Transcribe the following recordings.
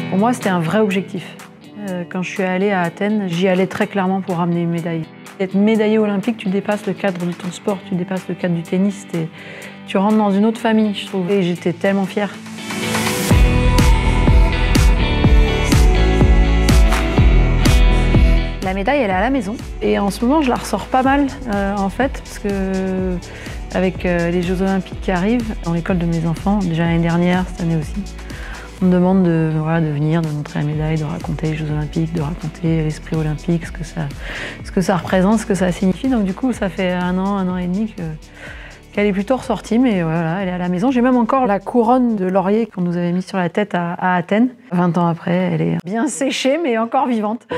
Pour moi, c'était un vrai objectif. Quand je suis allée à Athènes, j'y allais très clairement pour ramener une médaille. Être médaillé olympique, tu dépasses le cadre de ton sport, tu dépasses le cadre du tennis. Tu rentres dans une autre famille, je trouve. Et j'étais tellement fière. La médaille, elle est à la maison. Et en ce moment, je la ressors pas mal, en fait, parce que avec les Jeux Olympiques qui arrivent, dans l'école de mes enfants, déjà l'année dernière, cette année aussi, on me demande de venir, de montrer la médaille, de raconter les Jeux Olympiques, de raconter l'esprit olympique, ce que ça représente, ce que ça signifie. Donc du coup, ça fait un an et demi qu'elle est plutôt ressortie, mais voilà, elle est à la maison. J'ai même encore la couronne de laurier qu'on nous avait mise sur la tête à Athènes. 20 ans après, elle est bien séchée, mais encore vivante.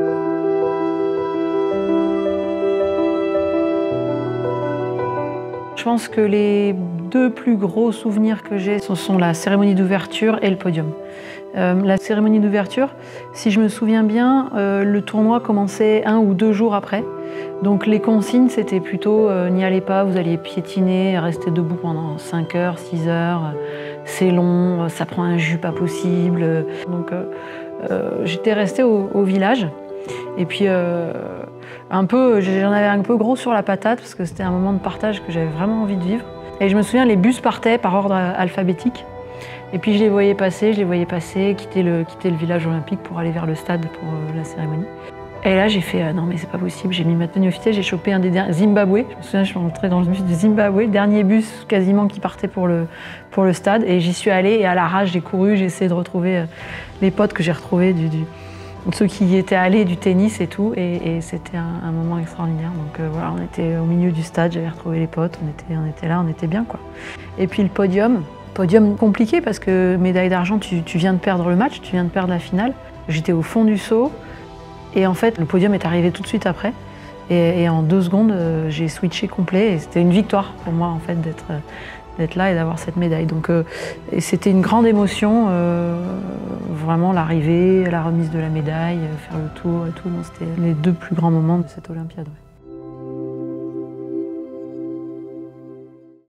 Je pense que les deux plus gros souvenirs que j'ai, ce sont la cérémonie d'ouverture et le podium. La cérémonie d'ouverture, si je me souviens bien, le tournoi commençait 1 ou 2 jours après. Donc les consignes, c'était plutôt n'y allez pas, vous alliez piétiner, rester debout pendant 5 heures, 6 heures, c'est long, ça prend un jus pas possible. Donc j'étais restée au village. Et puis j'en avais un peu gros sur la patate parce que c'était un moment de partage que j'avais vraiment envie de vivre. Et je me souviens, les bus partaient par ordre alphabétique. Et puis je les voyais passer, quitter le village olympique pour aller vers le stade pour la cérémonie. Et là j'ai fait non mais c'est pas possible, j'ai mis ma tenue officielle, j'ai chopé un des derniers, Zimbabwe. Je me souviens, je suis rentrée dans le bus de Zimbabwe, le dernier bus quasiment qui partait pour le stade. Et j'y suis allée et à la rage j'ai couru, j'ai essayé de retrouver les potes que j'ai retrouvés ceux qui y étaient allés du tennis et tout, et c'était un moment extraordinaire. Donc voilà, on était au milieu du stade, j'avais retrouvé les potes, on était là, on était bien quoi. Et puis le podium compliqué parce que médaille d'argent, tu viens de perdre le match, tu viens de perdre la finale. J'étais au fond du seau et en fait le podium est arrivé tout de suite après. Et en 2 secondes, j'ai switché complet et c'était une victoire pour moi en fait d'être là et d'avoir cette médaille. Donc c'était une grande émotion, vraiment l'arrivée, la remise de la médaille, faire le tour et tout. C'était les 2 plus grands moments de cette Olympiade. Ouais.